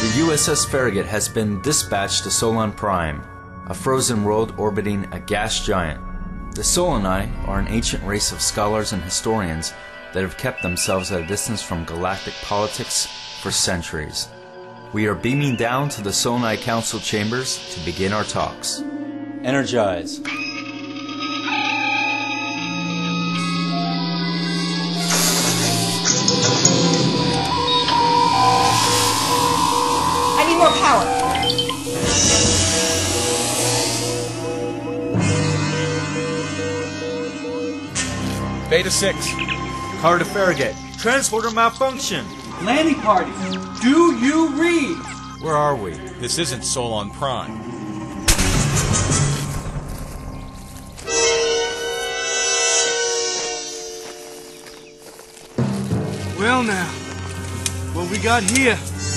The USS Farragut has been dispatched to Solon Prime, a frozen world orbiting a gas giant. The Soloni are an ancient race of scholars and historians that have kept themselves at a distance from galactic politics for centuries. We are beaming down to the Soloni Council chambers to begin our talks. Energize. I need more power. Beta 6. Car to Farragut. Transporter malfunction. Landing party, do you read? Where are we? This isn't Solon Prime. Well now, what we got here?